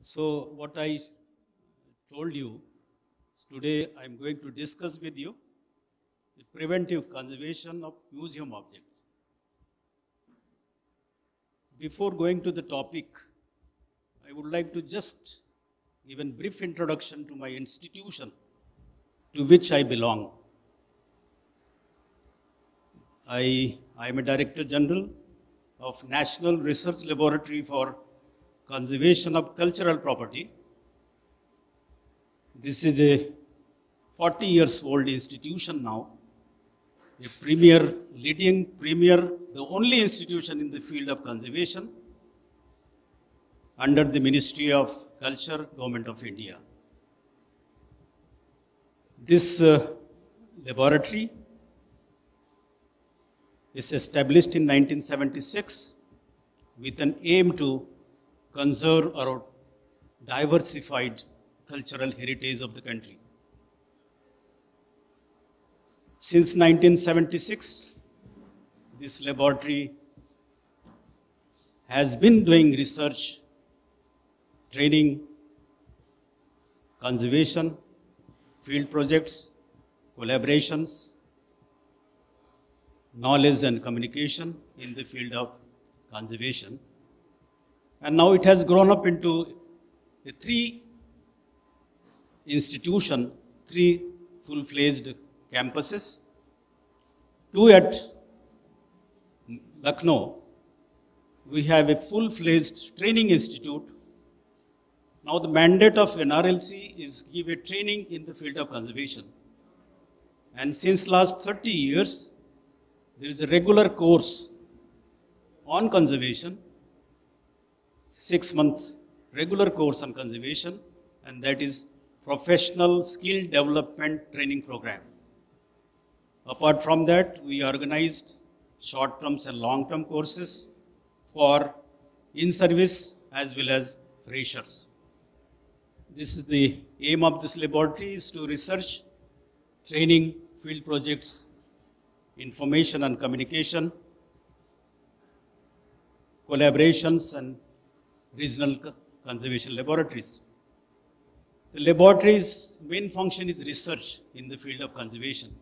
So what I told you, today I'm going to discuss with you the preventive conservation of museum objects. Before going to the topic, I would like to just give a brief introduction to my institution to which I belong. I am a Director General of National Research Laboratory for Conservation of Cultural Property. This is a 40 years old institution now, a leading premier, the only institution in the field of conservation under the Ministry of Culture, Government of India. This laboratory is established in 1976 with an aim to conserve our diversified cultural heritage of the country. Since 1976, this laboratory has been doing research, training, conservation, field projects, collaborations, knowledge and communication in the field of conservation. And now it has grown up into three full-fledged campuses, two at Lucknow. We have a full-fledged training institute. Now the mandate of NRLC is give a training in the field of conservation. And since last 30 years, there is a regular course on conservation, 6-month regular course on conservation, and that is professional skill development training program. Apart from that, we organized short-term and long-term courses for in-service as well as freshers. This is the aim of this laboratory, is to research, training, field projects, information and communication, collaborations and regional conservation laboratories. The laboratory's main function is research in the field of conservation.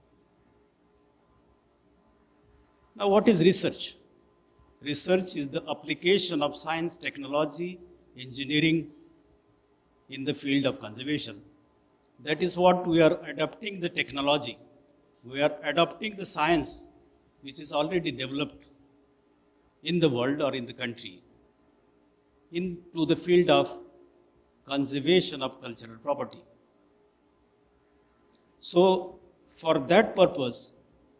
Now, what is research? Research is the application of science, technology, engineering in the field of conservation. That is what we are adapting the technology. We are adopting the science which is already developed in the world or in the country into the field of conservation of cultural property. So, for that purpose,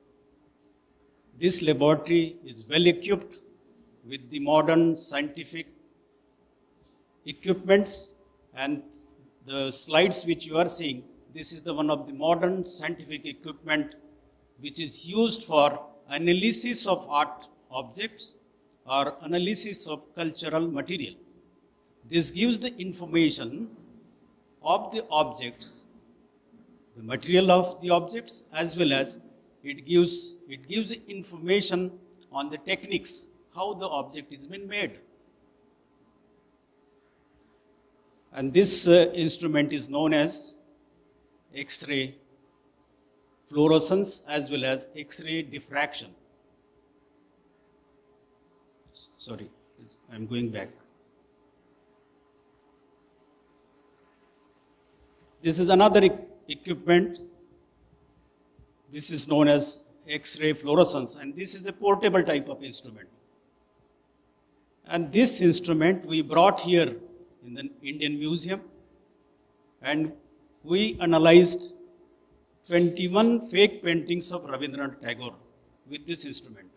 this laboratory is well equipped with the modern scientific equipments, and the slides which you are seeing, this is the one of the modern scientific equipment which is used for analysis of art objects or analysis of cultural material. This gives the information of the objects, the material of the objects, as well as it gives information on the techniques, how the object is been made. And this instrument is known as X-ray fluorescence as well as X-ray diffraction. Sorry, I'm going back. This is another equipment. This is known as X-ray fluorescence, and this is a portable type of instrument. And this instrument we brought here in the Indian Museum, and we analyzed 21 fake paintings of Rabindranath Tagore with this instrument.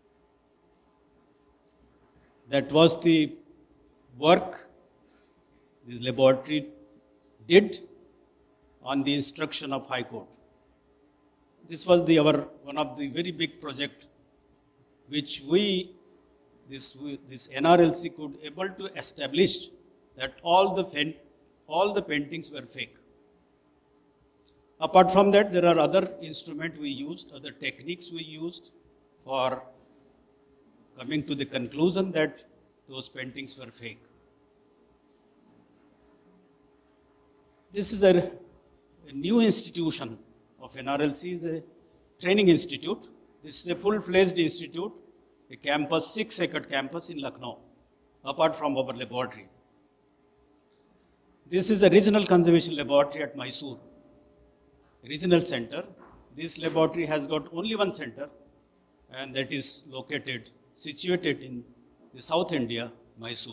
That was the work this laboratory did on the instruction of High Court. This was one of the very big project which this NRLC could able to establish that all the paintings were fake. Apart from that, there are other instruments we used, other techniques we used for coming to the conclusion that those paintings were fake. This is a new institution of NRLC, is a training institute. This is a full-fledged institute, a campus, 6-acre campus in Lucknow, apart from our laboratory. This is a regional conservation laboratory at Mysore, regional center. This laboratory has got only one center, and that is situated in the South India, Mysore.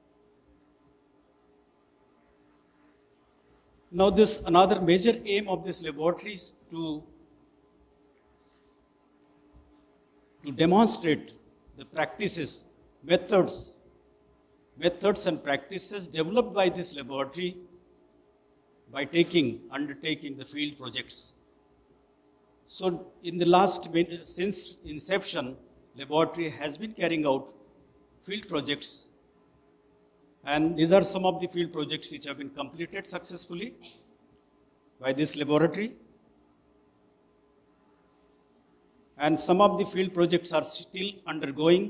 Now this another major aim of this laboratory is to demonstrate the practices, methods and practices developed by this laboratory by undertaking the field projects. So in the since inception, laboratory has been carrying out field projects, and these are some of the field projects which have been completed successfully by this laboratory. And some of the field projects are still undergoing.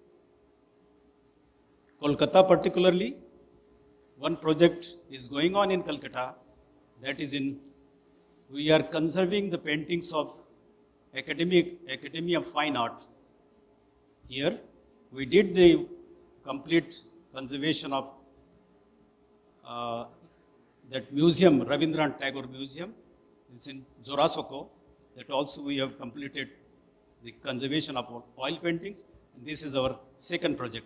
Kolkata particularly, one project is going on in Calcutta, that is we are conserving the paintings of Academy of Fine Art. Here, we did the complete conservation of that museum, Rabindranath Tagore Museum. It's in Jorasoko. That also we have completed the conservation of oil paintings. And this is our second project.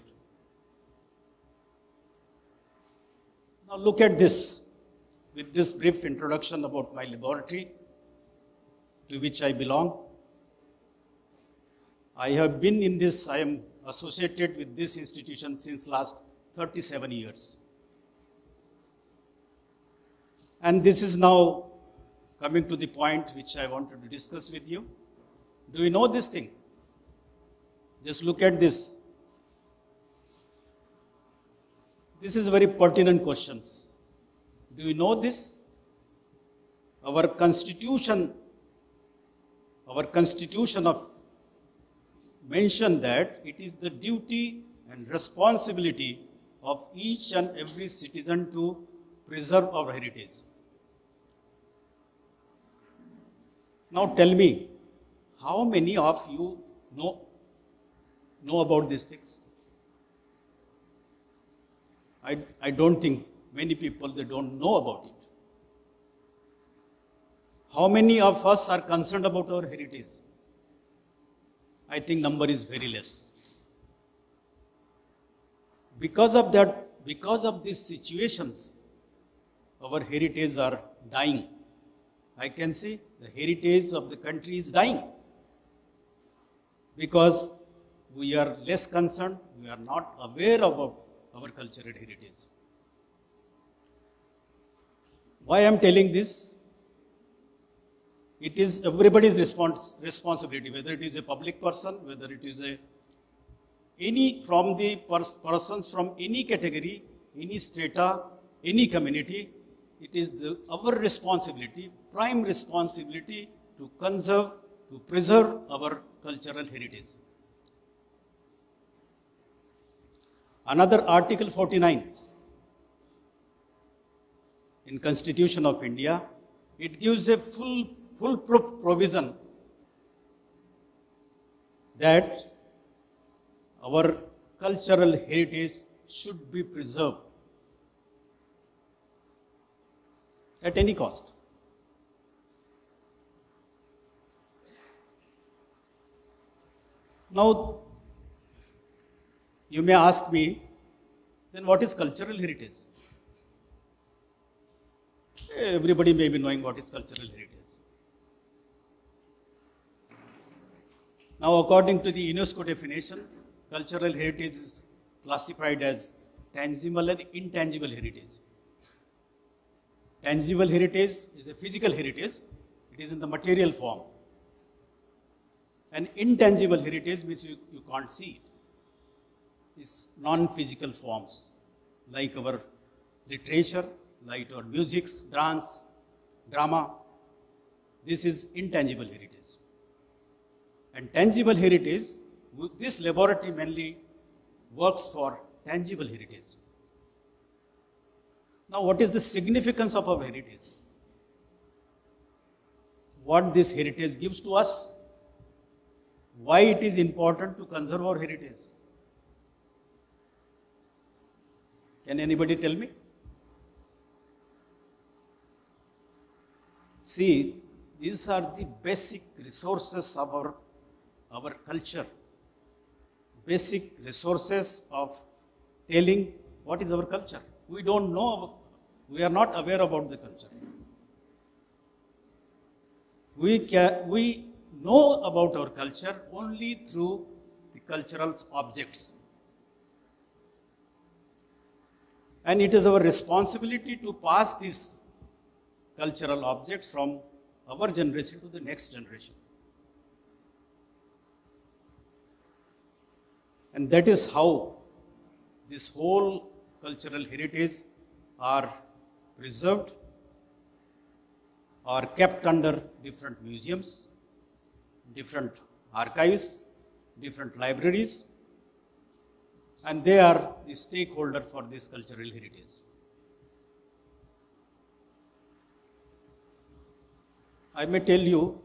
Now look at this, with this brief introduction about my laboratory to which I belong. I have been in this, I am associated with this institution since last 37 years. And this is now coming to the point which I wanted to discuss with you. Do you know this thing? Just look at this. This is very pertinent questions. Do you know this? Our constitution of mention that it is the duty and responsibility of each and every citizen to preserve our heritage. Now tell me, how many of you know about these things? I don't think many people, they don't know about it. How many of us are concerned about our heritage? I think number is very less. Because of that, because of these situations, our heritage are dying. I can say the heritage of the country is dying. Because we are less concerned, we are not aware about our cultural heritage. Why I am telling this? It is everybody's responsibility, whether it is a public person, whether it is persons from any category, any strata, any community. It is our responsibility, prime responsibility, to conserve, to preserve our cultural heritage. Another Article 49 in Constitution of India, it gives a full-proof provision that our cultural heritage should be preserved at any cost. Now, you may ask me, then what is cultural heritage? Everybody may be knowing what is cultural heritage. Now, according to the UNESCO definition, cultural heritage is classified as tangible and intangible heritage. Tangible heritage is a physical heritage. It is in the material form. And intangible heritage means you can't see it. It's non-physical forms, like our literature, like our music, dance, drama. This is intangible heritage. And tangible heritage, this laboratory mainly works for tangible heritage. Now, what is the significance of our heritage? What this heritage gives to us? Why it is important to conserve our heritage? Can anybody tell me? See, these are the basic resources of our culture, basic resources of telling what is our culture. We don't know, we are not aware about the culture. We know about our culture only through the cultural objects. And it is our responsibility to pass these cultural objects from our generation to the next generation. And that is how this whole cultural heritage are preserved or kept under different museums, different archives, different libraries, and they are the stakeholder for this cultural heritage. I may tell you,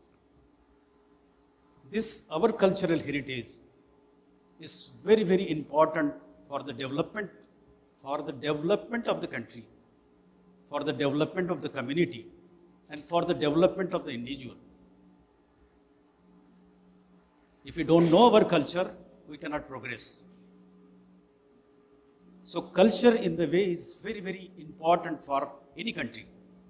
this our cultural heritage is very, very important for the development of the country, for the development of the community, and for the development of the individual. If we don't know our culture, we cannot progress. So culture in the way is very, very important for any country.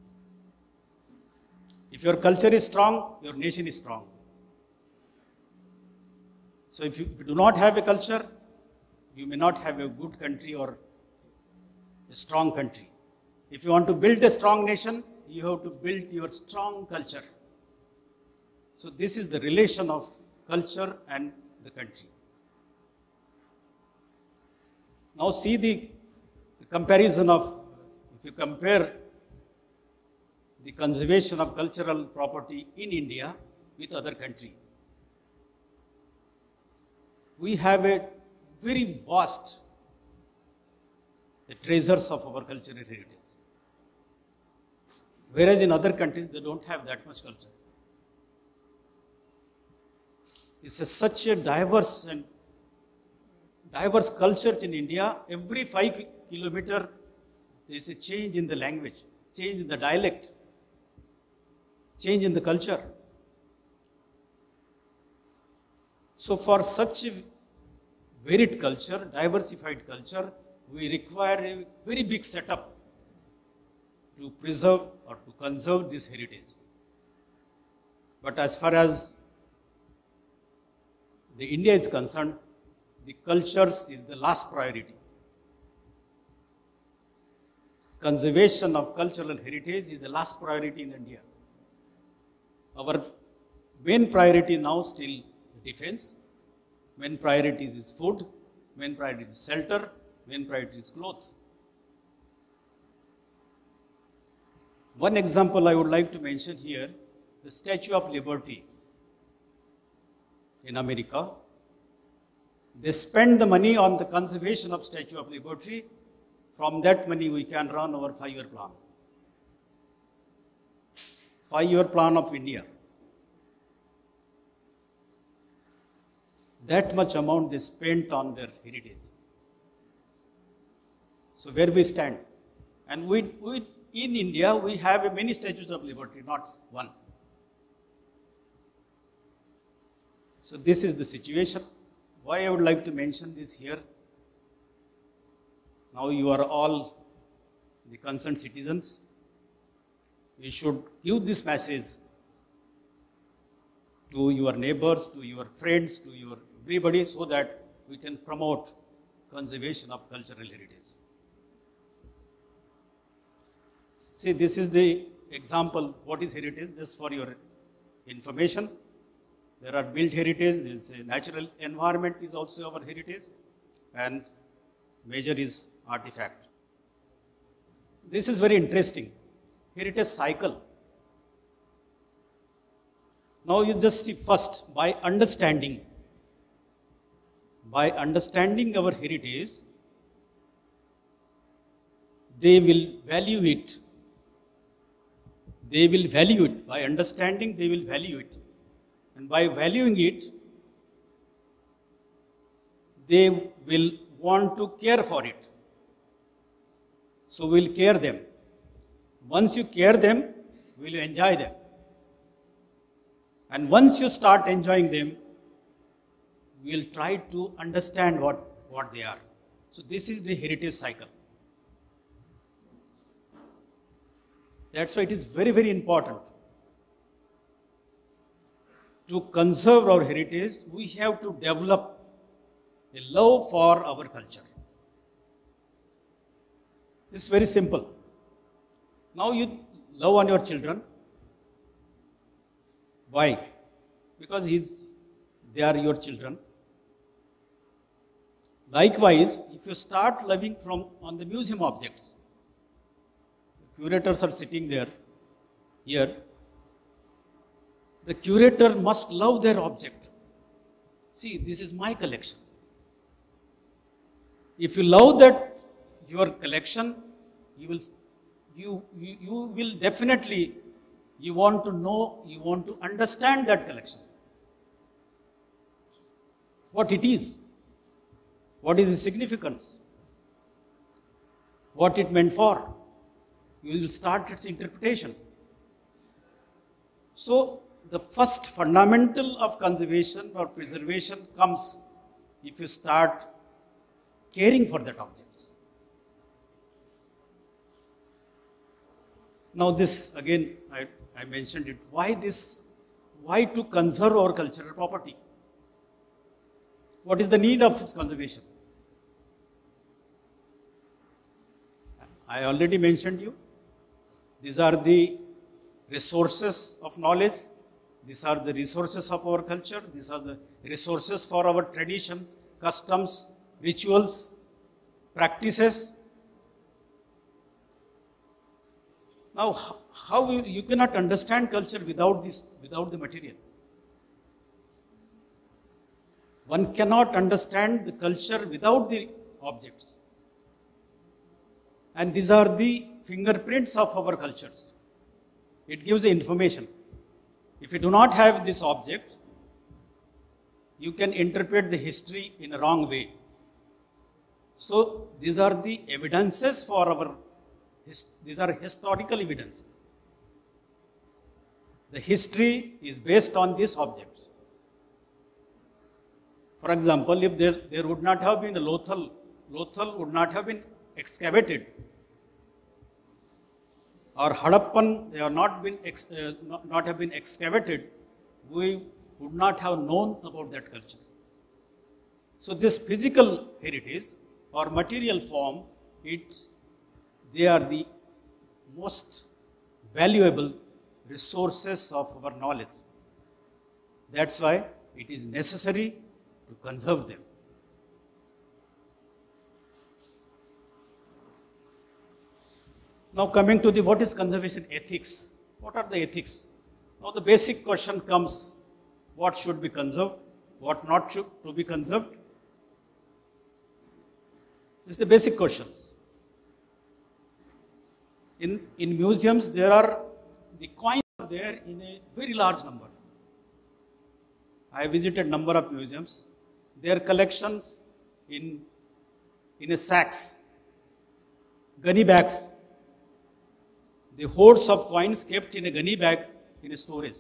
If your culture is strong, your nation is strong. So if you do not have a culture, you may not have a good country or a strong country. If you want to build a strong nation, you have to build your strong culture. So this is the relation of culture and the country. Now see the comparison of, if you compare the conservation of cultural property in India with other countries. We have a very vast the treasures of our cultural heritage. Whereas in other countries, they don't have that much culture. It's such a diverse culture in India. Every 5 kilometers, there is a change in the language, change in the dialect, change in the culture. So for such a varied culture, diversified culture, we require a very big setup to preserve or to conserve this heritage. But as far as the India is concerned, the cultures is the last priority. Conservation of cultural heritage is the last priority in India. Our main priority now still defense, main priority is food, main priority is shelter, main priority is clothes. One example I would like to mention here, the Statue of Liberty in America. They spend the money on the conservation of Statue of Liberty. From that money we can run our 5-year plan. 5-year plan of India. That much amount they spent on their heritage. So where we stand? And we in India, we have many statues of liberty, not one. So this is the situation. Why I would like to mention this here. Now you are all the concerned citizens. We should give this message to your neighbors, to your friends, to your everybody, so that we can promote conservation of cultural heritage. See, this is the example, what is heritage, just for your information. There are built heritage, there is a natural environment is also our heritage, and major is artifact. This is very interesting. Heritage cycle. Now you just see first, by understanding our heritage, they will value it. They will value it. By understanding, they will value it. And by valuing it, they will want to care for it. So we'll care them. Once you care them, will you enjoy them? And once you start enjoying them, we'll try to understand what they are. So this is the heritage cycle. That's why it is very, very important to conserve our heritage. We have to develop a love for our culture. It's very simple. Now you love on your children. Why? Because they are your children. Likewise, if you start loving on the museum objects, the curators are sitting there, here, the curator must love their object. See, this is my collection. If you love that your collection, you will definitely, you want to know, you want to understand that collection. What it is. What is the significance? What it meant for? You will start its interpretation. So, the first fundamental of conservation or preservation comes if you start caring for that object. Now this, again, I mentioned it. Why to conserve our cultural property? What is the need of its conservation? I already mentioned you. These are the resources of knowledge. These are the resources of our culture. These are the resources for our traditions, customs, rituals, practices. Now, how you cannot understand culture without the material. One cannot understand the culture without the objects. And these are the fingerprints of our cultures. It gives the information. If you do not have this object, you can interpret the history in a wrong way. So, these are the evidences for these are historical evidences. The history is based on these objects. For example, if there would not have been a Lothal would not have been excavated, or Harappan, they have not have been excavated, we would not have known about that culture. So this physical heritage or material form, they are the most valuable resources of our knowledge. That's why it is necessary to conserve them. Now coming to what is conservation ethics? What are the ethics? Now the basic question comes, what should be conserved? What not should to be conserved? These are the basic questions. In museums, the coins are there in a very large number. I visited number of museums. Their collections in a sacks, gunny bags. The hoards of coins kept in a gunny bag in a storage.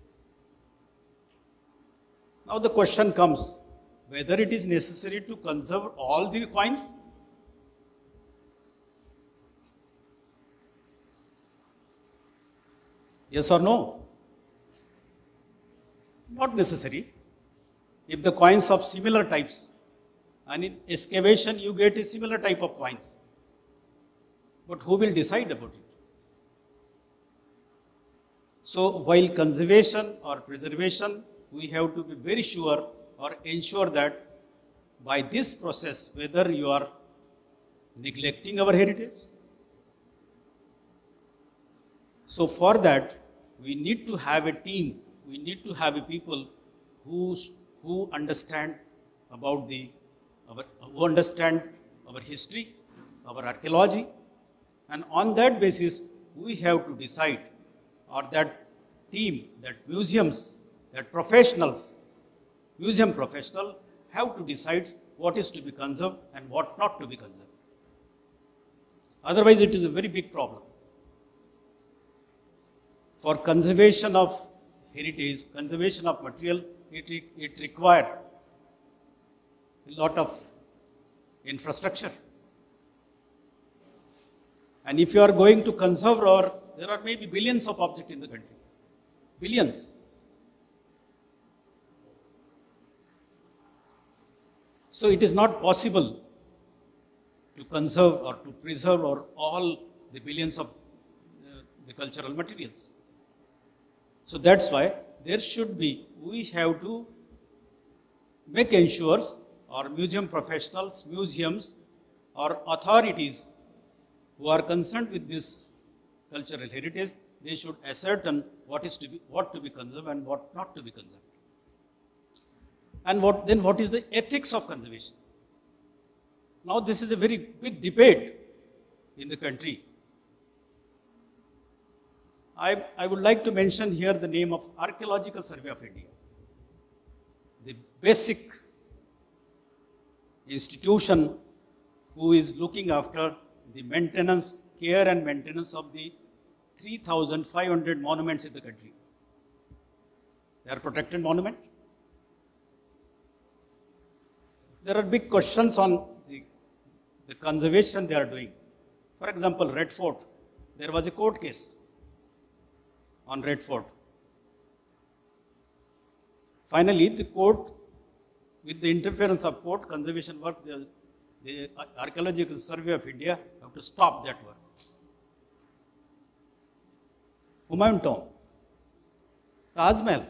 Now the question comes, whether it is necessary to conserve all the coins? Yes or no? Not necessary. If the coins of similar types, and in excavation you get a similar type of coins. But who will decide about it? So while conservation or preservation, we have to be very sure or ensure that by this process, whether you are neglecting our heritage. So for that, we need to have a team, we need to have a people who understand about who understand our history, our archaeology, And on that basis, we have to decide, or that team, that museums, that professionals, museum professional have to decide what is to be conserved and what not to be conserved. Otherwise, it is a very big problem. For conservation of heritage, conservation of material, it requires a lot of infrastructure. And if you are going to conserve, or there are maybe billions of objects in the country, billions. So it is not possible to conserve or to preserve or all the billions of the cultural materials. So that's why there should be, we have to make ensures, or museum professionals, museums, or authorities who are concerned with this cultural heritage, they should ascertain what to be conserved and what not to be conserved. And what is the ethics of conservation? Now this is a very big debate in the country. I would like to mention here the name of Archaeological Survey of India, the basic institution who is looking after the maintenance, care and maintenance of the 3,500 monuments in the country. They are protected monuments. There are big questions on the conservation they are doing. For example, Red Fort, there was a court case on Red Fort. Finally, the court, with the interference of court, conservation work, the Archaeological Survey of India have to stop that work. Humayun Tomb, Taj Mahal.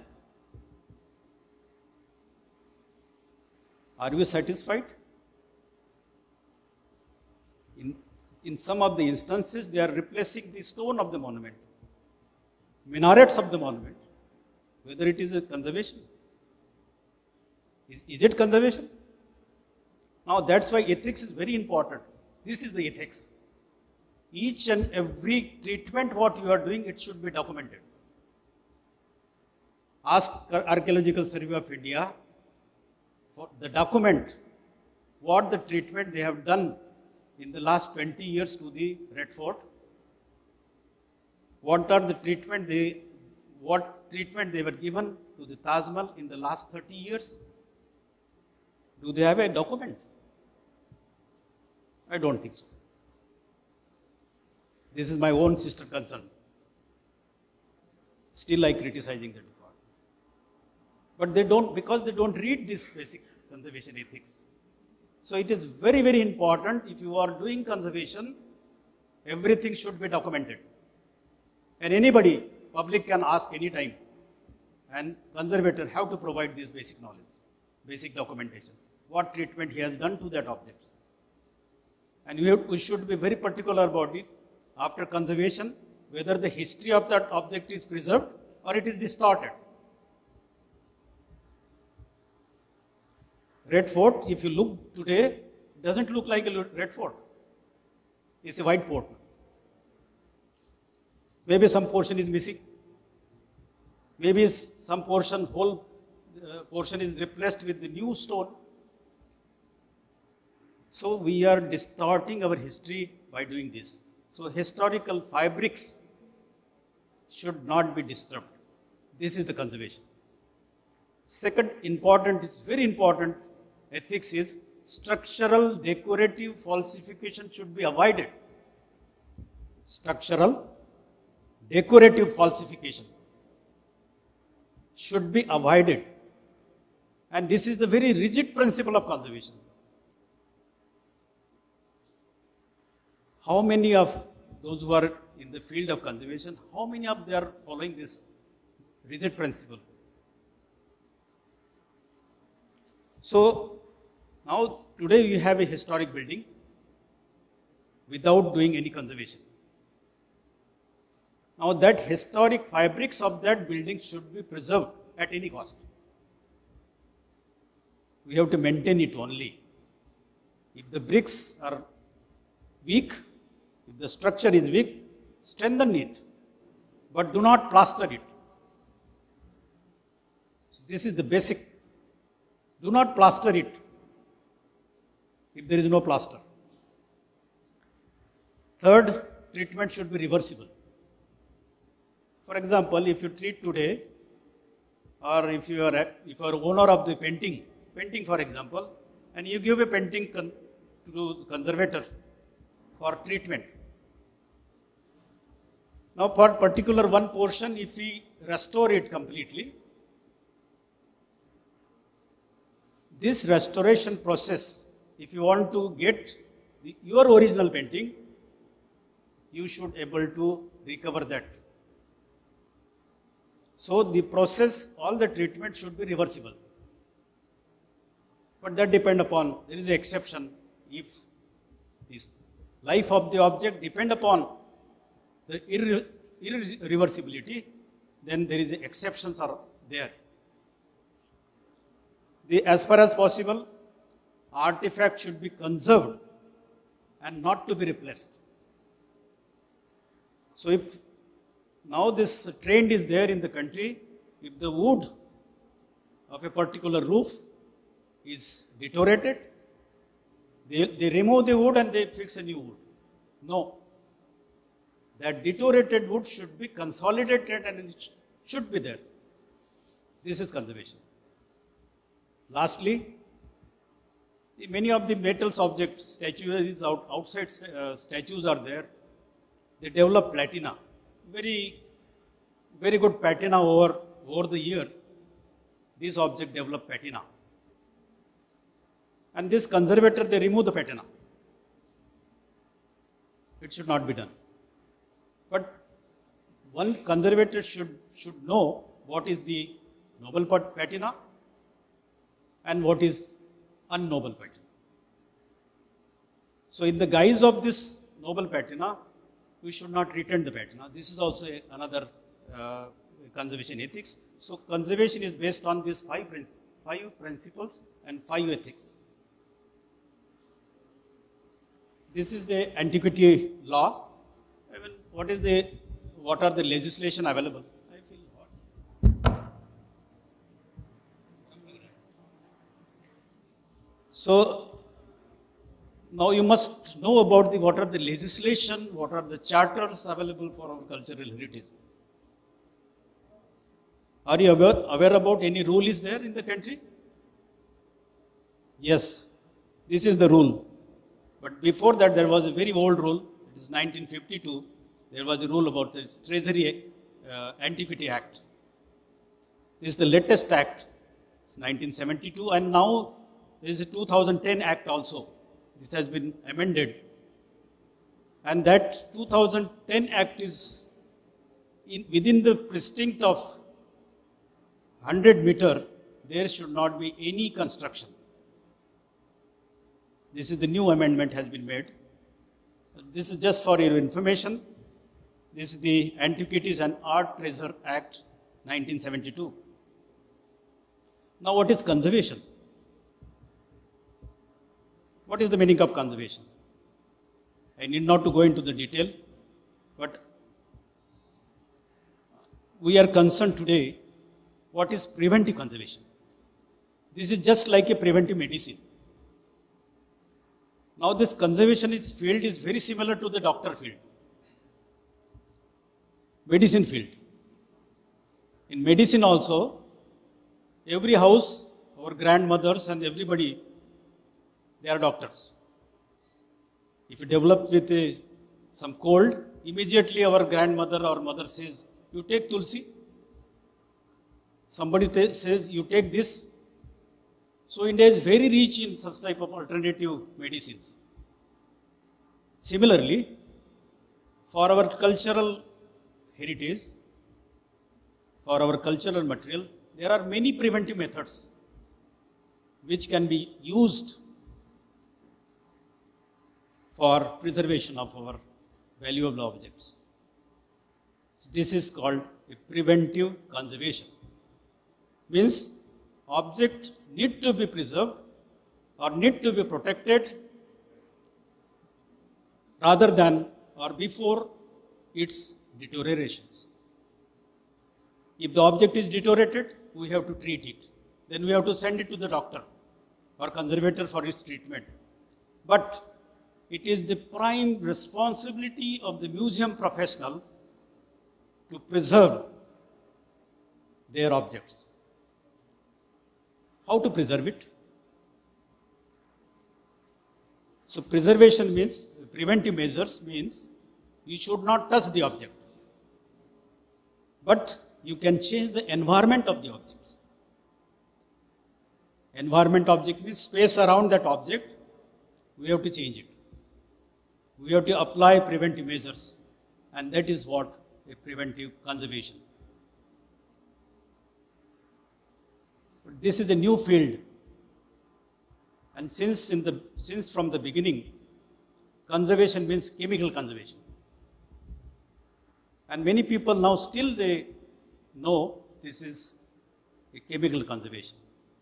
Are you satisfied? In some of the instances, they are replacing the stone of the monument, minarets of the monument, whether it is a conservation. Is it conservation? Now that's why ethics is very important. This is the ethics. Each and every treatment what you are doing, it should be documented. Ask Archaeological Survey of India for the document what the treatment they have done in the last 20 years to the Red Fort. What treatment they were given to the Taj Mahal in the last 30 years? Do they have a document? I don't think so. This is my own sister concern. Still I criticizing the department. But they don't, because they don't read this basic conservation ethics. So it is very, very important, if you are doing conservation, everything should be documented. And anybody, public can ask any time. And conservator have to provide this basic knowledge, basic documentation. What treatment he has done to that object. And we should be very particular about it after conservation, whether the history of that object is preserved or it is distorted. Red Fort, if you look today, doesn't look like a Red Fort. It's a white fort. Maybe some portion is missing. Maybe some portion, whole portion is replaced with the new stone. So we are distorting our history by doing this. So historical fabrics should not be disturbed. This is the conservation. Second important, is very important, ethics is structural decorative falsification should be avoided. Structural decorative falsification should be avoided. And this is the very rigid principle of conservation. How many of those who are in the field of conservation, how many of them are following this rigid principle? So now today we have a historic building without doing any conservation. Now that historic fabrics of that building should be preserved at any cost. We have to maintain it only. If the bricks are weak, if the structure is weak, strengthen it, but do not plaster it. So this is the basic. Do not plaster it if there is no plaster. Third, treatment should be reversible. For example, if you treat today, or if you are owner of the painting for example, and you give a painting to the conservator for treatment. Now for particular one portion, if we restore it completely, this restoration process, if you want to get your original painting, you should able to recover that. So the process, all the treatment should be reversible. But that depend upon, there is an exception. If this life of the object depend upon the irreversibility, then there is exceptions are there. As far as possible, artifact should be conserved and not to be replaced. So if now this trend is there in the country, if the wood of a particular roof is deteriorated, they remove the wood and they fix a new wood. No. That deteriorated wood should be consolidated and it should be there. This is conservation. Lastly, many of the metals objects, statues, outside statues are there. They develop patina. Very good patina over the year. This object develop patina. And this conservator, they remove the patina. It should not be done. But one conservator should know what is the noble patina and what is unnoble patina. So in the guise of this noble patina, we should not return the patina. This is also another conservation ethics. So conservation is based on these five principles and 5 ethics. This is the antiquity law. I mean, what are the legislation available? I feel hot. So now you must know about what are the legislation, what are the charters available for our cultural heritage. Are you aware about any rule is there in the country? Yes, this is the rule. But before that, there was a very old rule. It is 1952. There was a rule about the Treasury Antiquity Act. This is the latest act. It's 1972, and now there is a 2010 act also. This has been amended. And that 2010 act is within the precinct of 100 meter, there should not be any construction. This is the new amendment has been made. This is just for your information. This is the Antiquities and Art Treasure Act 1972. Now what is conservation? What is the meaning of conservation? I need not to go into the detail, but we are concerned today what is preventive conservation. This is just like a preventive medicine. Now this conservation field is very similar to the doctor field, medicine field. In medicine also, every house, our grandmothers and everybody, they are doctors. If you develop with some cold, immediately our grandmother or mother says, you take tulsi. Somebody says, you take this. So India is very rich in such type of alternative medicines. Similarly, for our cultural heritage, for our cultural material, there are many preventive methods which can be used for preservation of our valuable objects. So this is called a preventive conservation. Means object need to be preserved or need to be protected rather than or before its deteriorations. If the object is deteriorated, we have to treat it. Then we have to send it to the doctor or conservator for its treatment. But it is the prime responsibility of the museum professional to preserve their objects. How to preserve it? So preservation means, preventive measures means, you should not touch the object. But you can change the environment of the objects. Environment object means space around that object, we have to change it. We have to apply preventive measures, and that is what a preventive conservation. But this is a new field, and since from the beginning, conservation means chemical conservation. And many people now still they know this is a chemical conservation.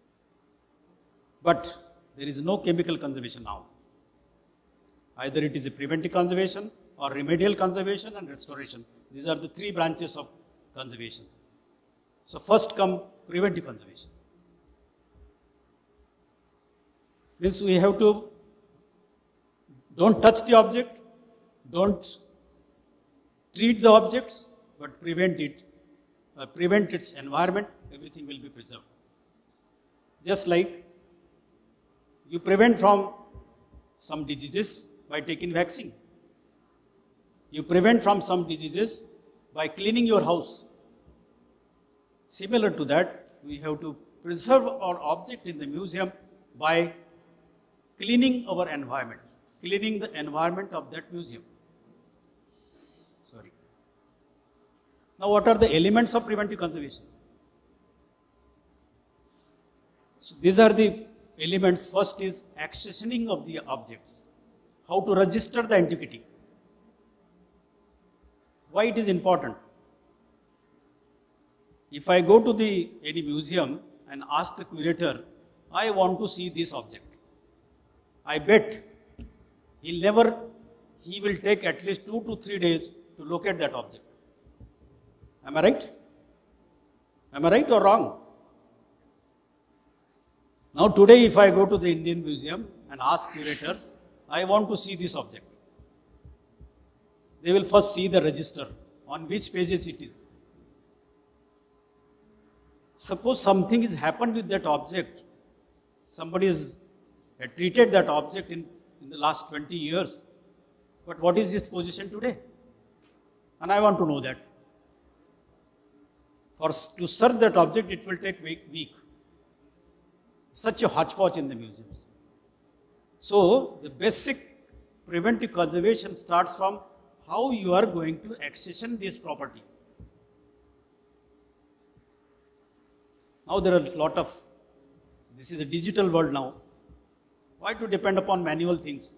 But there is no chemical conservation now. Either it is a preventive conservation or remedial conservation and restoration. These are the three branches of conservation. So first come preventive conservation. Means we have to don't touch the object, don't treat the objects, but prevent it, prevent its environment, everything will be preserved. Just like you prevent from some diseases by taking vaccine. You prevent from some diseases by cleaning your house. Similar to that, we have to preserve our object in the museum by cleaning our environment, cleaning the environment of that museum. Sorry. Now, what are the elements of preventive conservation? So, these are the elements. First is accessioning of the objects. How to register the antiquity. Why it is important? If I go to any museum and ask the curator, I want to see this object, I bet he will take at least 2 to 3 days to locate that object. Am I right? Am I right or wrong? Now today if I go to the Indian Museum and ask curators, I want to see this object. They will first see the register, on which pages it is. Suppose something has happened with that object, somebody has treated that object in the last 20 years, but what is its position today? And I want to know that. To search that object, it will take week. Such a hodgepodge in the museums. So, the basic preventive conservation starts from how you are going to accession this property. Now there are a lot of, this is a digital world now. Why to depend upon manual things?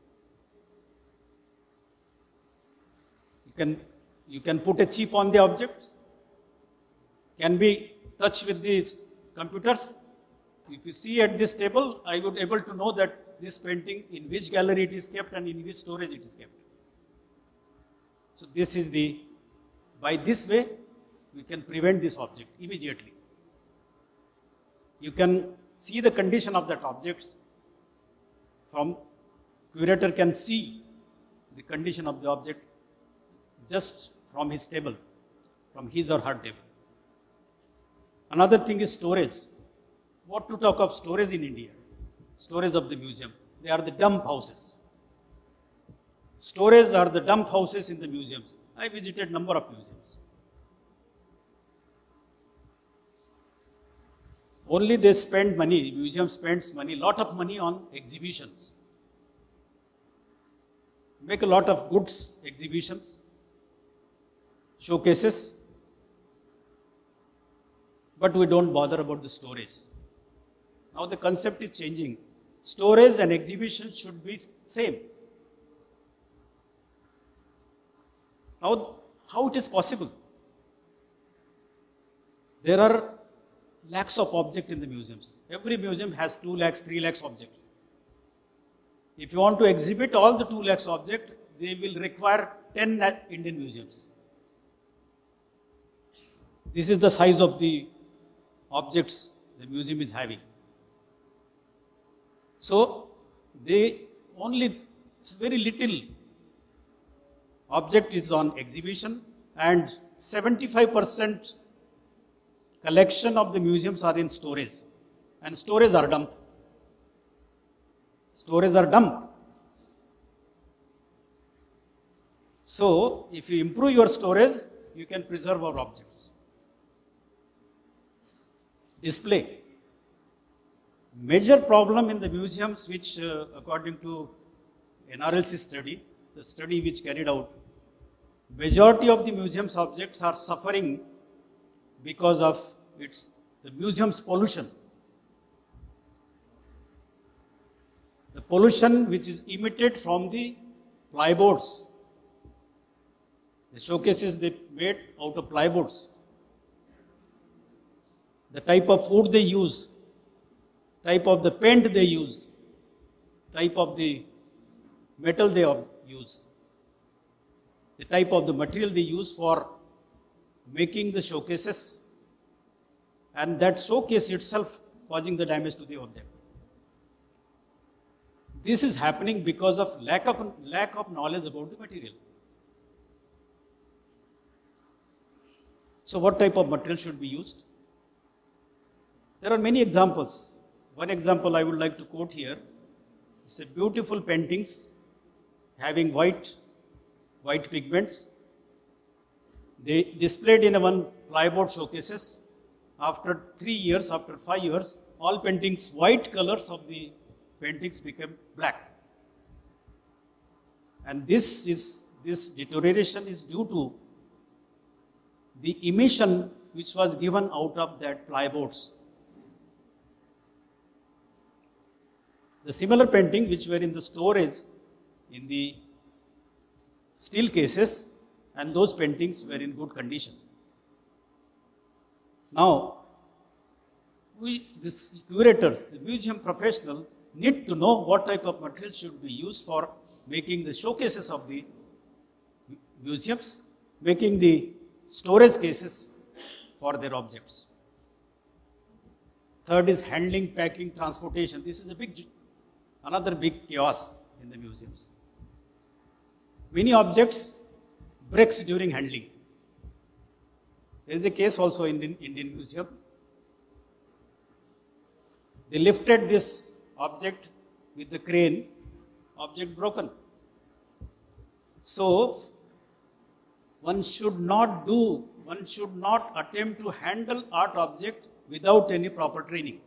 You can put a chip on the object, can be touched with these computers. If you see at this table, I would able to know that this painting, in which gallery it is kept and in which storage it is kept. So this is by this way, we can prevent this object immediately. You can see the condition of that objects curator can see the condition of the object just from his table, from his or her table. Another thing is storage. What to talk of storage in India? Storage of the museum. They are the dump houses. Storage are the dump houses in the museums. I visited number of museums. Only they spend money, museum spends money, lot of money on exhibitions. Make a lot of goods exhibitions, showcases, but we don't bother about the storage. Now the concept is changing. Storage and exhibition should be same. Now, how it is possible? There are lakhs of objects in the museums. Every museum has 2 lakhs, 3 lakhs objects. If you want to exhibit all the 2 lakhs objects, they will require 10 Indian museums. This is the size of the objects the museum is having. So, they only very little object is on exhibition, and 75% collection of the museums are in storage, and storage are dump. Storage are dump. So, if you improve your storage, you can preserve our objects. Display. Major problem in the museums, which according to NRLC study, the study which carried out, majority of the museum's objects are suffering because of the museum's pollution. The pollution which is emitted from the plyboards, the showcases they made out of plyboards, the type of food they use, type of the paint they use, type of the metal they use, the type of the material they use for making the showcases, and that showcase itself causing the damage to the object. This is happening because of lack of knowledge about the material. So what type of material should be used? There are many examples. One example I would like to quote here is a beautiful paintings having white pigments. They displayed in one plyboard showcases. After 3 years, after 5 years, all paintings, white colors of the paintings became black. And this deterioration is due to the emission which was given out of that plyboards. The similar painting which were in the storage in the steel cases, and those paintings were in good condition. Now, the curators, the museum professional, need to know what type of material should be used for making the showcases of the museums, making the storage cases for their objects. Third is handling, packing, transportation. This is another big chaos in the museums. Many objects breaks during handling. There is a case also in the Indian Museum. They lifted this object with the crane, object broken. So, one should not attempt to handle art object without any proper training.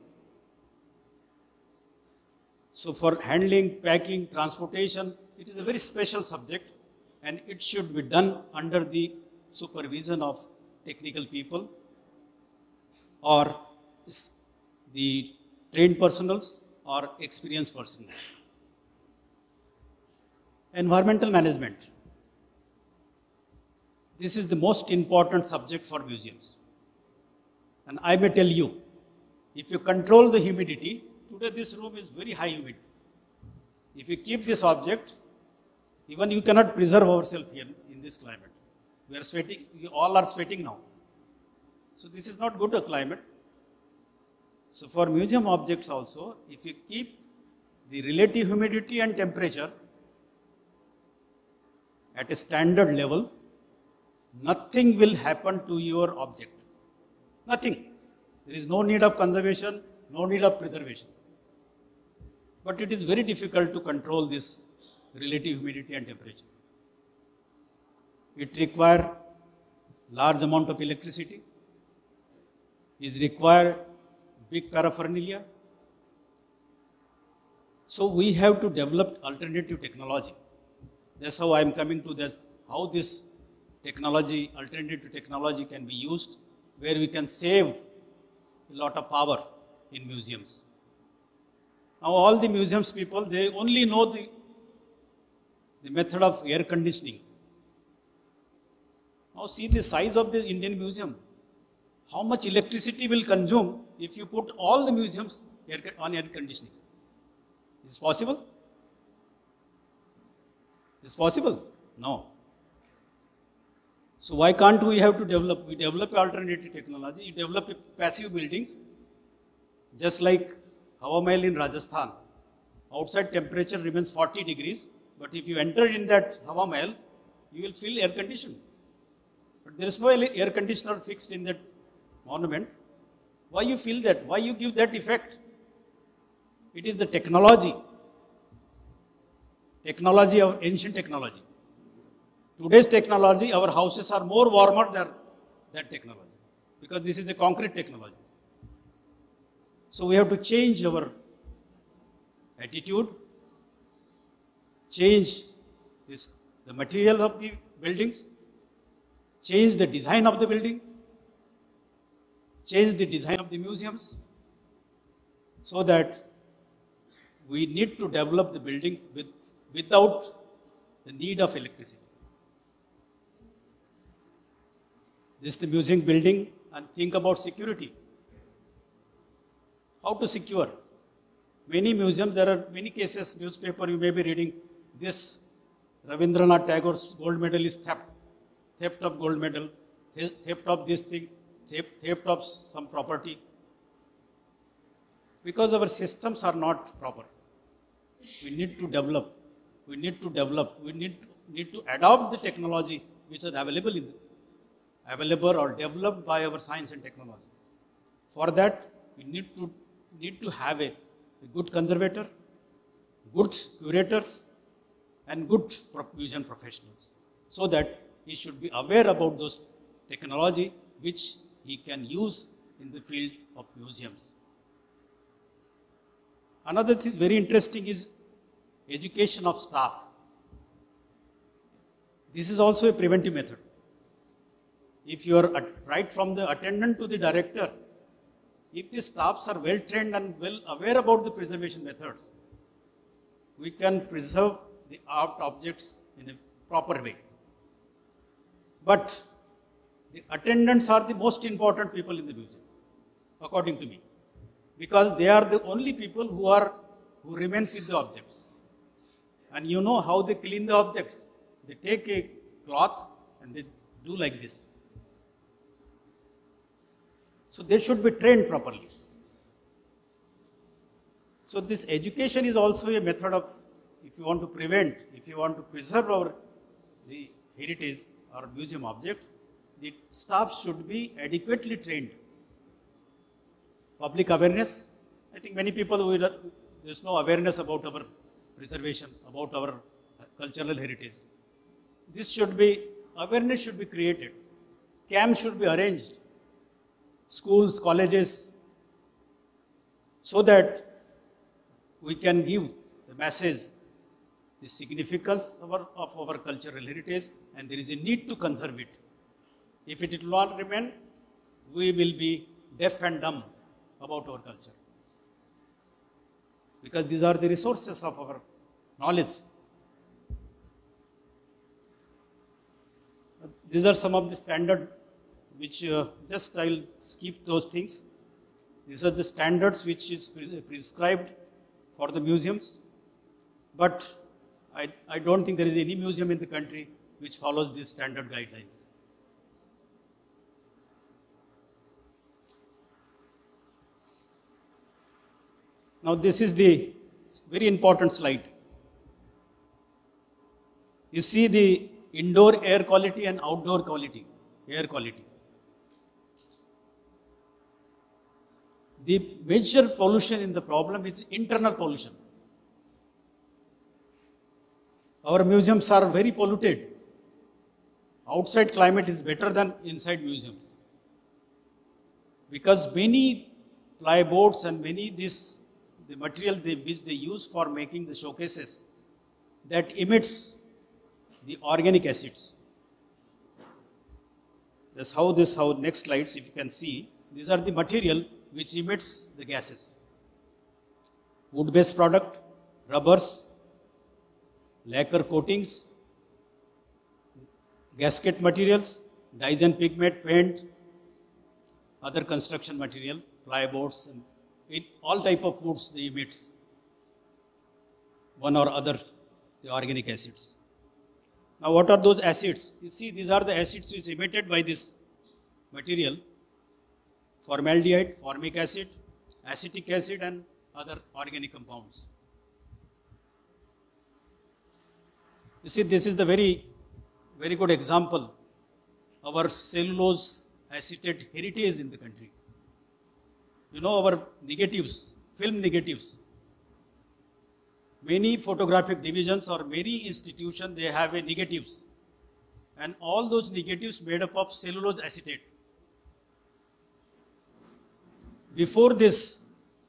So, for handling, packing, transportation, it is a very special subject, and it should be done under the supervision of technical people or the trained personnels or experienced personnel. Environmental management. This is the most important subject for museums. And I may tell you, if you control the humidity, today this room is very high humid. If you keep this object, even you cannot preserve ourselves here in this climate. We are sweating, we all are sweating now. So this is not good a climate. So for museum objects also, if you keep the relative humidity and temperature at a standard level, nothing will happen to your object. Nothing. There is no need of conservation, no need of preservation. But it is very difficult to control this relative humidity and temperature. It requires large amount of electricity, is required big paraphernalia. So we have to develop alternative technology. That's how I am coming to this, how this technology, alternative technology can be used, where we can save a lot of power in museums. Now all the museums people, they only know the method of air conditioning. Now see the size of the Indian Museum. How much electricity will consume if you put all the museums on air conditioning? Is it possible? Is possible? No. So why can't we have to develop? We develop alternative technology, you develop passive buildings, just like Hawa Mahal in Rajasthan. Outside temperature remains 40 degrees, but if you enter in that Hawa Mahal, you will feel air conditioned. But there is no air conditioner fixed in that monument. Why you feel that? Why you give that effect? It is the technology of ancient technology. Today's technology, our houses are more warmer than that technology, because this is a concrete technology. So we have to change our attitude, change the material of the buildings, change the design of the building, change the design of the museums, so that we need to develop the building without the need of electricity. This is the museum building, and think about security. How to secure? Many museums, there are many cases, newspaper you may be reading, this Rabindranath Tagore's gold medal is theft of gold medal, theft of this thing, theft of some property. Because our systems are not proper. We need to develop, we need to adopt the technology which is available or developed by our science and technology. For that, we need to have a good conservator, good curators, and good museum professionals, so that he should be aware about those technology which he can use in the field of museums. Another thing very interesting is education of staff. This is also a preventive method. If you are right from the attendant to the director, if the staffs are well trained and well aware about the preservation methods, we can preserve the art objects in a proper way. But the attendants are the most important people in the museum, according to me, because they are the only people who remains with the objects. And you know how they clean the objects. They take a cloth and they do like this. So they should be trained properly. So this education is also a method of, if you want to prevent, if you want to preserve the heritage or museum objects, the staff should be adequately trained. Public awareness. I think many people, there's no awareness about our preservation, about our cultural heritage. Awareness should be created. Camps should be arranged. Schools, colleges, so that we can give the message, the significance of our cultural heritage, and there is a need to conserve it. If it will not remain, we will be deaf and dumb about our culture. Because these are the resources of our knowledge. These are some of the standard which just I'll skip those things. These are the standards which is prescribed for the museums. But I don't think there is any museum in the country which follows these standard guidelines. Now this is the very important slide. You see the indoor air quality and outdoor air quality. The major pollution in the problem is internal pollution. Our museums are very polluted. Outside climate is better than inside museums. Because many plyboards and many the material which they use for making the showcases, that emits the organic acids. That's how next slides, if you can see, these are the material which emits the gases. Wood-based product, rubbers, lacquer coatings, gasket materials, dyes and pigment, paint, other construction material, plyboards, and in all type of woods they emit one or other the organic acids. Now what are those acids? You see, these are the acids which emitted by this material: formaldehyde, formic acid, acetic acid, and other organic compounds. You see, this is the very good example of our cellulose acetate heritage in the country. You know, our negatives, film negatives. Many photographic divisions or many institutions, they have a negatives. And all those negatives made up of cellulose acetate. Before this,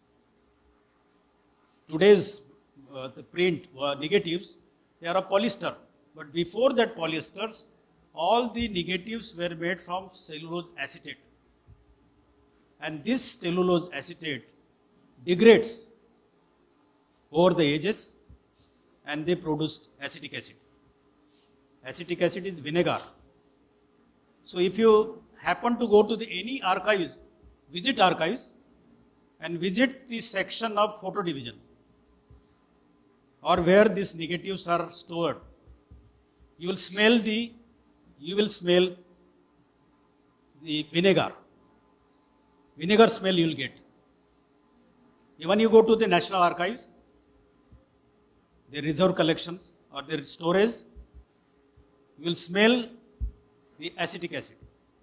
today's the print negatives, they are of polyester. But before that polyesters, all the negatives were made from cellulose acetate. And this cellulose acetate degrades over the ages, and they produced acetic acid. Acetic acid is vinegar. So if you happen to go to any archives, visit archives, and visit the section of photo division, or where these negatives are stored, you will smell the vinegar. Vinegar smell you will get. Even you go to the National Archives, the reserve collections or their storage, you will smell the acetic acid.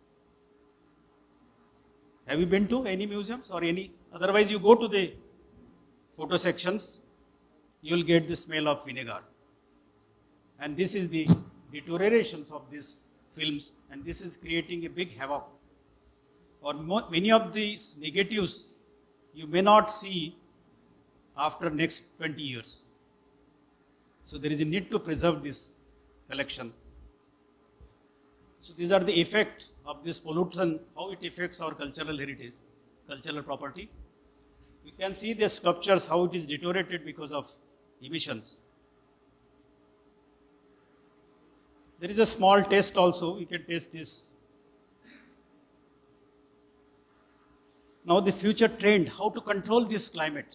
Have you been to any museums or any? Otherwise, you go to the photo sections, you will get the smell of vinegar. And this is the deteriorations of these films, and this is creating a big havoc. Or many of these negatives you may not see after next 20 years. So there is a need to preserve this collection. So these are the effect of this pollution, how it affects our cultural heritage, cultural property. You can see the sculptures, how it is deteriorated because of emissions. There is a small test also, you can test this. Now the future trend, how to control this climate.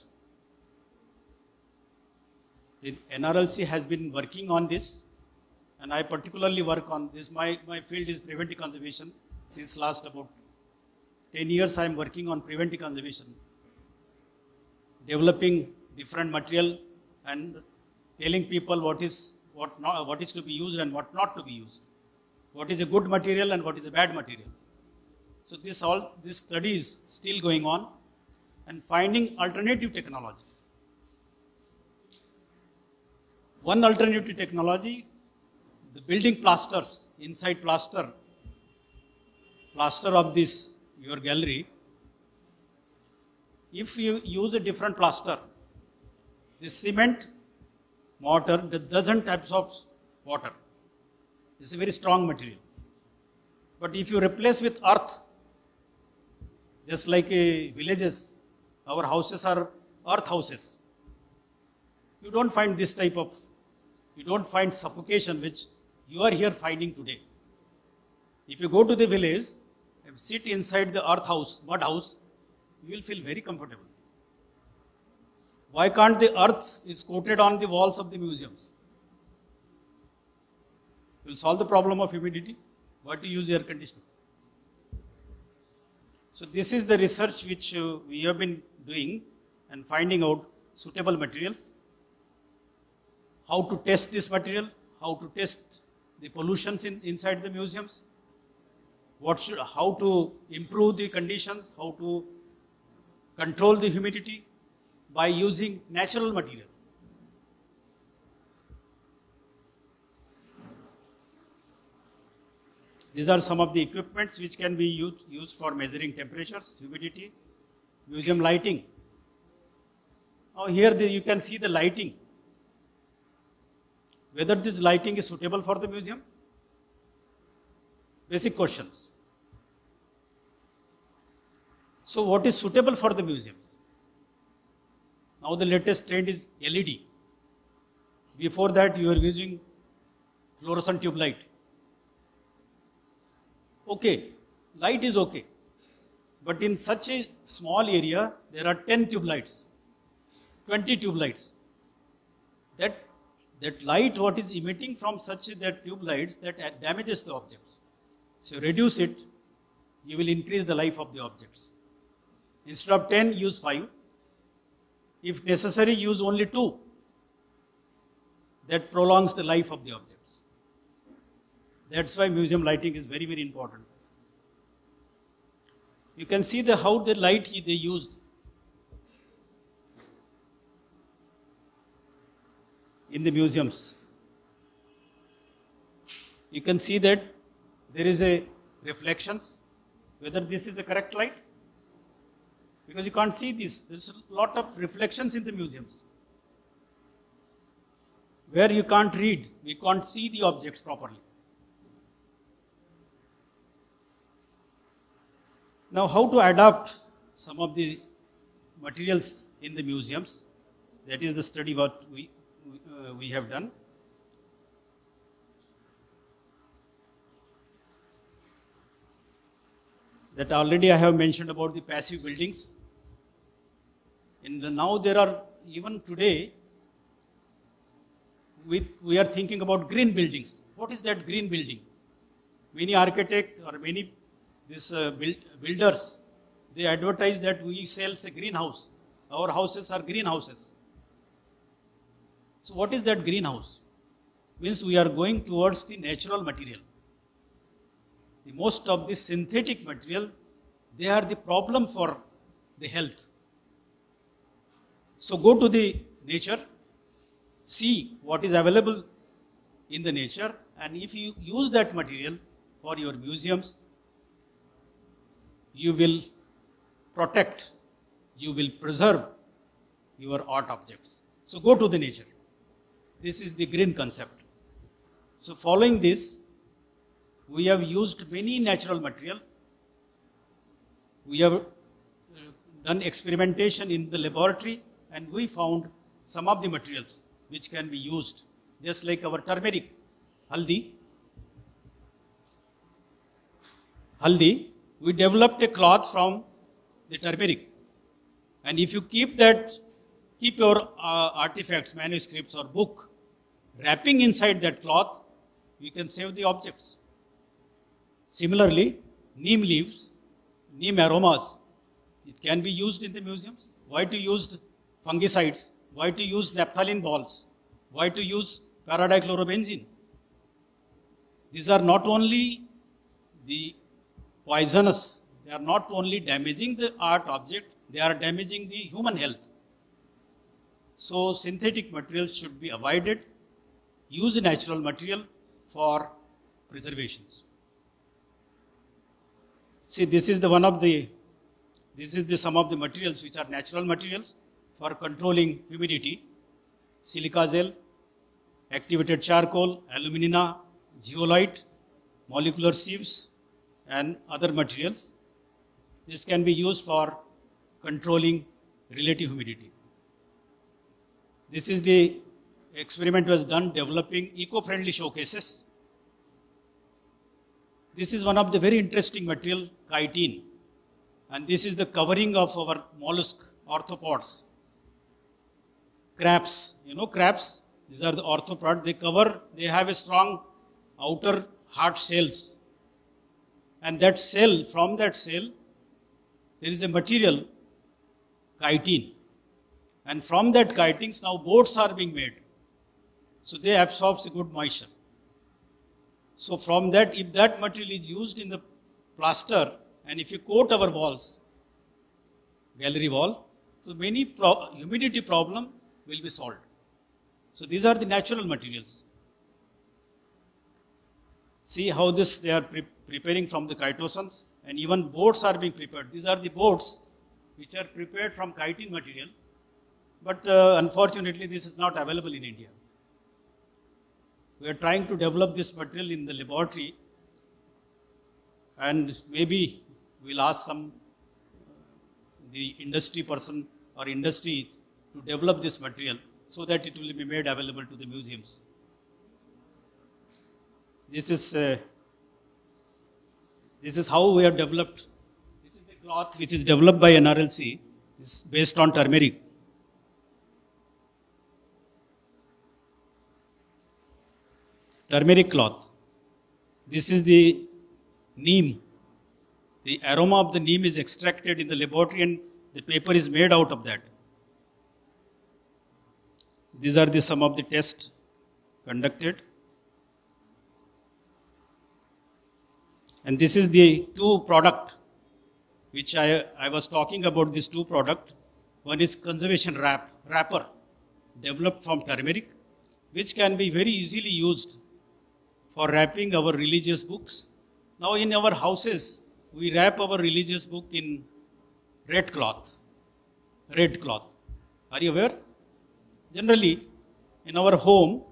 The NRLC has been working on this, and I particularly work on this. My field is preventive conservation. Since last about 10 years I am working on preventive conservation, developing different material and telling people what is to be used and what not to be used, what is a good material and what is a bad material. So this study is still going on, and finding alternative technology. One alternative technology, the building plasters, inside plaster of this, your gallery, if you use a different plaster, the cement mortar doesn't absorb water. It's a very strong material. But if you replace with earth, just like villages, our houses are earth houses. You don't find this type of, you don't find suffocation which you are here finding today. If you go to the village and sit inside the earth house, mud house, you will feel very comfortable. Why can't the earth is coated on the walls of the museums? You will solve the problem of humidity. Why to use air conditioning? So this is the research which we have been doing and finding out suitable materials, how to test this material, how to test the pollutions inside the museums, how to improve the conditions, how to control the humidity by using natural material. These are some of the equipments which can be used for measuring temperatures, humidity, museum lighting. Now here you can see the lighting. Whether this lighting is suitable for the museum? Basic questions. So what is suitable for the museums? Now the latest trend is LED. Before that you were using fluorescent tube light. Okay, light is okay. But in such a small area, there are 10 tube lights, 20 tube lights. that light what is emitting from such that tube lights that damages the objects. So reduce it, you will increase the life of the objects. Instead of 10, use 5. If necessary, use only 2. That prolongs the life of the objects. That's why museum lighting is very, very important. You can see how the light they used. In the museums. You can see that there is a reflections, whether this is the correct light. Because you can't see this. There's a lot of reflections in the museums. Where you can't read, we can't see the objects properly. Now, how to adapt some of the materials in the museums? That is the study what we have done. That already I have mentioned about the passive buildings. Now there are, even today, we are thinking about green buildings. What is that green building? Many architects or many builders, they advertise that we sell a greenhouse. Our houses are greenhouses. So what is that greenhouse? Means we are going towards the natural material. The most of the synthetic material, they are the problem for the health. So go to the nature, see what is available in the nature, and if you use that material for your museums, you will protect, you will preserve your art objects. So go to the nature. This is the green concept. So following this, we have used many natural material. We have done experimentation in the laboratory, and we found some of the materials which can be used, just like our turmeric, haldi. Haldi, we developed a cloth from the turmeric. And if you keep your artifacts, manuscripts or book, wrapping inside that cloth, you can save the objects. Similarly, neem leaves, neem aromas, it can be used in the museums. Why to use fungicides? Why to use naphthalene balls? Why to use paradichlorobenzene? These are not only the poisonous, they are not only damaging the art object, they are damaging the human health. So synthetic materials should be avoided. Use natural material for preservations. See, this is some of the materials which are natural materials for controlling humidity. Silica gel, activated charcoal, alumina, zeolite, molecular sieves, and other materials. This can be used for controlling relative humidity. This is the experiment was done developing eco-friendly showcases. This is one of the very interesting material, chitin. And this is the covering of our mollusk arthropods. Crabs, crabs, these are the arthropods, they have a strong outer hard shells. And that cell, from that cell, there is a material, chitin. And from that chitin, now boats are being made. So they absorb a good moisture. So from that, if that material is used in the plaster, and if you coat our walls, gallery wall, so many humidity problem will be solved. So these are the natural materials. See how they are preparing from the chitosans, and even boats are being prepared. These are the boats which are prepared from chitin material, but unfortunately this is not available in India. We are trying to develop this material in the laboratory, and maybe we'll ask the industry person or industries to develop this material so that it will be made available to the museums. This is how we have developed. This is the cloth which is developed by NRLC. This is based on turmeric. turmeric cloth. This is the neem. The aroma of the neem is extracted in the laboratory and the paper is made out of that. These are some of the tests conducted. And this is the two product which I was talking about, these two product. One is conservation wrapper developed from turmeric, which can be very easily used for wrapping our religious books. Now in our houses, we wrap our religious book in red cloth. Red cloth. Are you aware? Generally, in our home,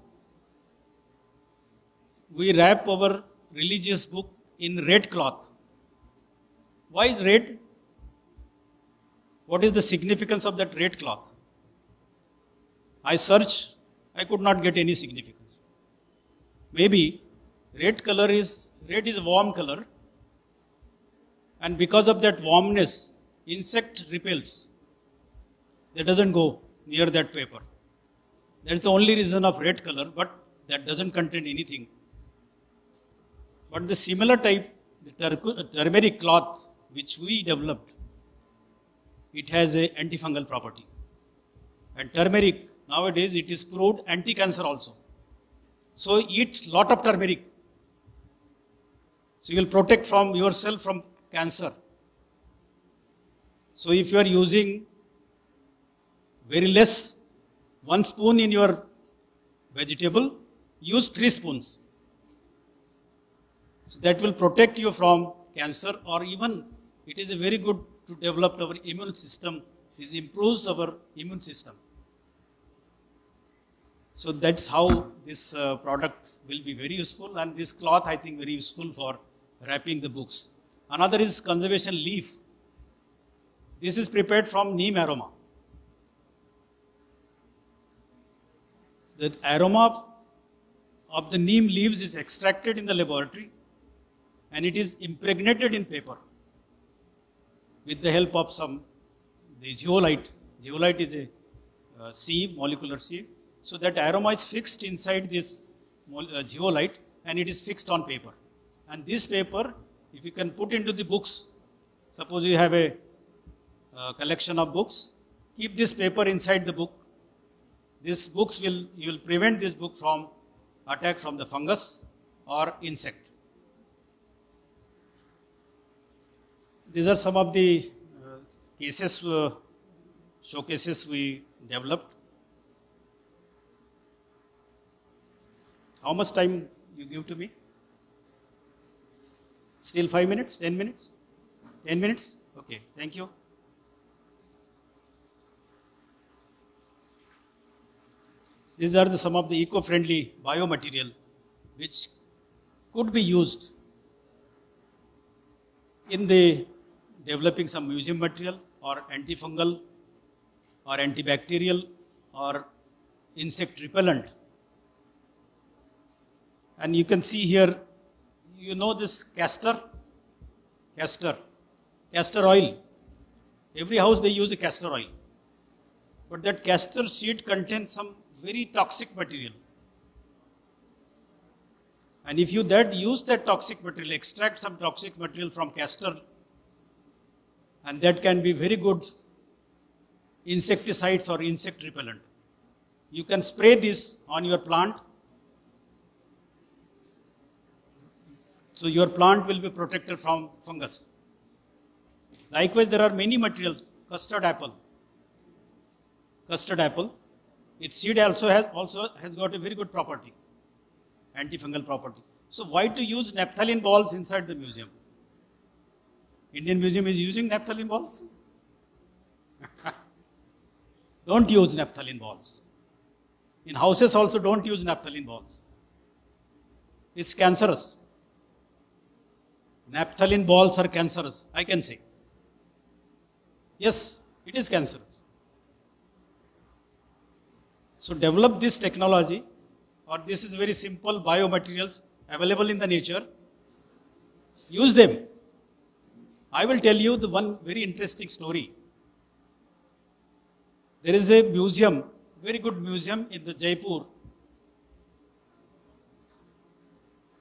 we wrap our religious book in red cloth. Why is red? What is the significance of that red cloth? I searched, I could not get any significance. Maybe red is a warm color, and because of that warmness, insect repels. They doesn't go near that paper. That's the only reason of red color, but that doesn't contain anything. But the similar type, the turmeric cloth, which we developed, it has a antifungal property. And turmeric, nowadays it is proved anti-cancer also. So eat lot of turmeric. So you will protect from yourself from cancer. So if you are using very less, 1 spoon in your vegetable, use 3 spoons. So that will protect you from cancer, or even it is a very good to develop our immune system. It improves our immune system. So that's how this product will be very useful, and this cloth I think very useful for wrapping the books. Another is conservation leaf. This is prepared from neem aroma. The aroma of the neem leaves is extracted in the laboratory and it is impregnated in paper with the help of the zeolite. Zeolite is a sieve, molecular sieve. So that aroma is fixed inside this zeolite and it is fixed on paper. And this paper, if you can put into the books, suppose you have a collection of books, keep this paper inside the book. These books you will prevent this book from attack from the fungus or insect. These are some of the cases, showcases we developed. How much time you give to me? Still 5 minutes, 10 minutes? 10 minutes? Okay, thank you. These are some of the eco-friendly biomaterial which could be used in the developing some museum material or antifungal or antibacterial or insect repellent. And you can see here, you know this castor oil. Every house they use a castor oil. But that castor seed contains some very toxic material. And if you use that toxic material, extract some toxic material from castor, and that can be very good insecticides or insect repellent. You can spray this on your plant. So your plant will be protected from fungus. Likewise, there are many materials. Custard apple. Its seed also has got a very good property, antifungal property. So why to use naphthalene balls inside the museum? Indian Museum is using naphthalene balls. Don't use naphthalene balls. In houses also don't use naphthalene balls. It's cancerous. Naphthalene balls are cancerous, I can say. Yes, it is cancerous. So develop this technology, or this is very simple biomaterials available in the nature. Use them. I will tell you the one very interesting story. There is a museum, very good museum in the Jaipur.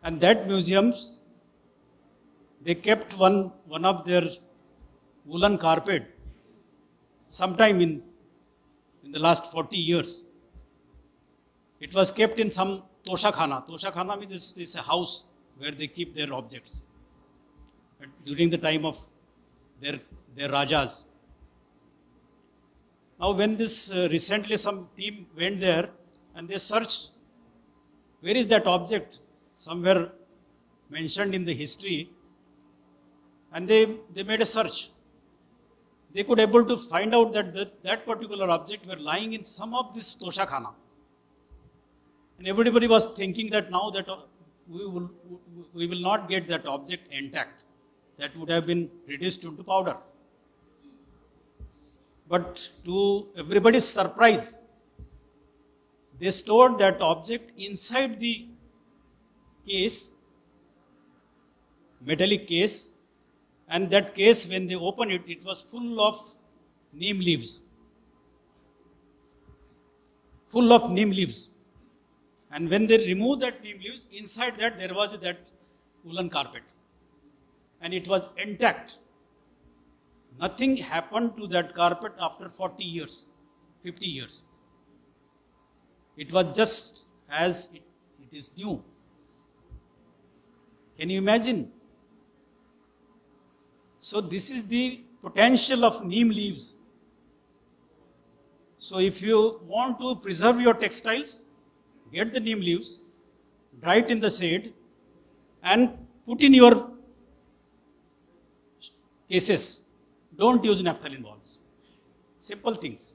And that museums, they kept one of their woolen carpet sometime in the last 40 years. It was kept in some Tosha Khana. Tosha Khana means this a house where they keep their objects during the time of their Rajas. Now when this recently some team went there and they searched, where is that object? Somewhere mentioned in the history, and they made a search. They could able to find out that particular object were lying in some of this Tosha Khana. And everybody was thinking that now that we will not get that object intact. That would have been reduced into powder. But to everybody's surprise, they stored that object inside the case, metallic case, and that case, when they opened it, it was full of neem leaves. Full of neem leaves. And when they removed that neem leaves, inside that there was that woolen carpet. And it was intact. Nothing happened to that carpet after 40 years, 50 years. It was just as it is new. Can you imagine? So this is the potential of neem leaves. So if you want to preserve your textiles, get the neem leaves, dry it in the shade, and put in your cases. Don't use naphthalene balls. Simple things.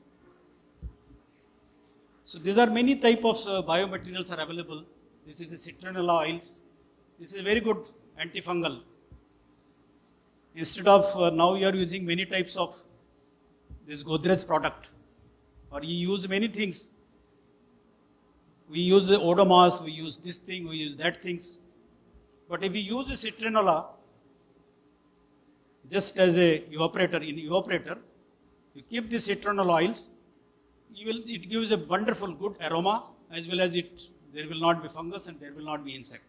So these are many type of biomaterials are available. This is the citronella oils. This is very good antifungal. Instead of now you are using many types of this Godrej product, or you use many things. We use the Odomos, we use this thing, we use that things. But if we use the citronella just as a evaporator, you keep the citronella oils, it gives a wonderful good aroma, as well as there will not be fungus and there will not be insect.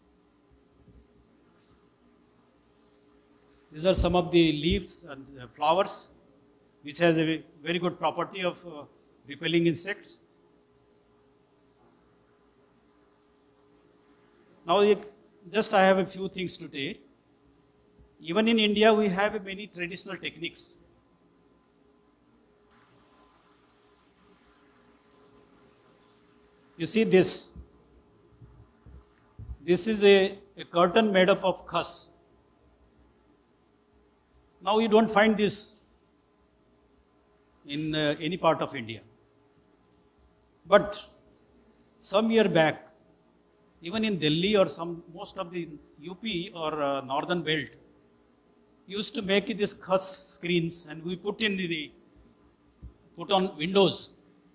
These are some of the leaves and flowers, which has a very good property of repelling insects. Now, just I have a few things today. Even in India, we have many traditional techniques. You see this. This is a curtain made up of khas. Now you don't find this in any part of India. But some year back, even in Delhi or most of the UP or northern belt, used to make these khas screens, and we put on windows.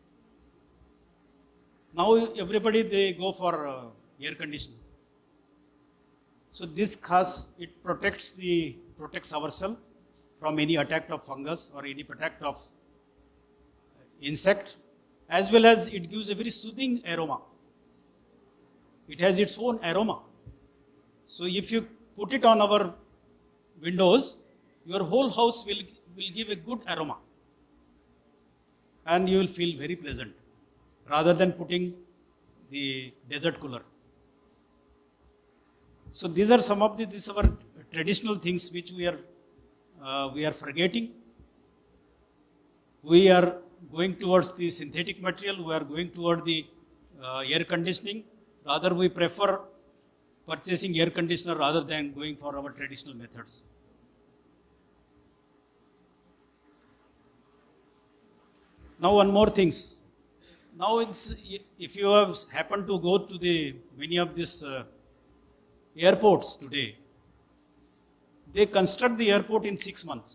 Now everybody they go for air conditioning. So this khas, it protects ourselves from any attack of fungus or any attack of insect, as well as it gives a very soothing aroma. It has its own aroma. So if you put it on our windows, your whole house will give a good aroma. And you will feel very pleasant, rather than putting the desert cooler. So these are some of these are traditional things which we are forgetting. We are going towards the synthetic material. We are going toward the air conditioning. Rather, we prefer purchasing air conditioner rather than going for our traditional methods. Now, one more things. Now, if you have happened to go to many of these airports today, they construct the airport in 6 months.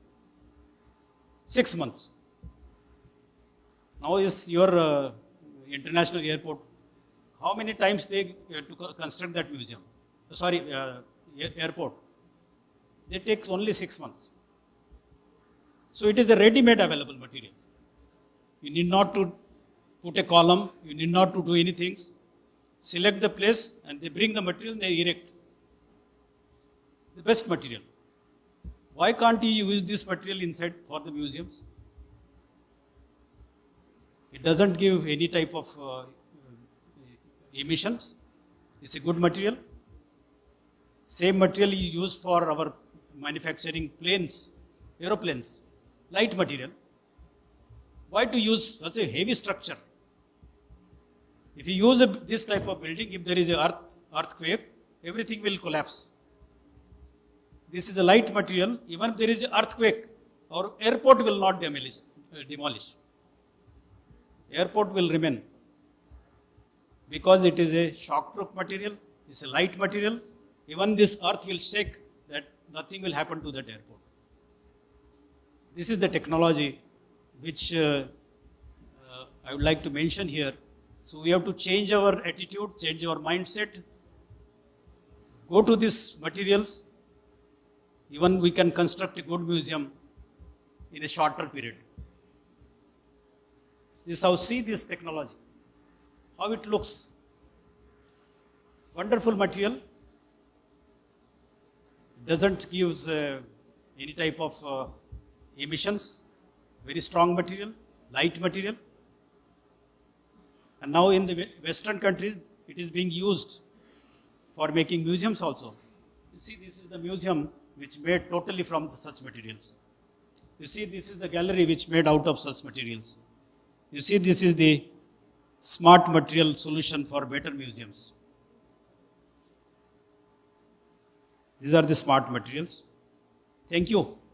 6 months. Now is your international airport. How many times they to construct that museum? Airport. They take only 6 months. So it is a ready-made available material. You need not to put a column. You need not to do anything. select the place and they bring the material and they erect the best material. Why can't you use this material inside for the museums? It doesn't give any type of emissions. It's a good material. Same material is used for our manufacturing planes, aeroplanes, light material. Why to use such a heavy structure? If you use this type of building, if there is an earthquake, everything will collapse. This is a light material. Even if there is an earthquake, our airport will not demolish. Airport will remain because it is a shockproof material. It's a light material. Even this earth will shake, that nothing will happen to that airport. This is the technology which I would like to mention here. So we have to change our attitude, change our mindset, go to these materials. Even we can construct a good museum in a shorter period. This is how see this technology, how it looks. Wonderful material. Doesn't give any type of emissions. Very strong material, light material. And now in the Western countries, it is being used for making museums also. You see, this is the museum which made totally from such materials. You see, this is the gallery which made out of such materials. You see, this is the smart material solution for better museums. These are the smart materials. Thank you.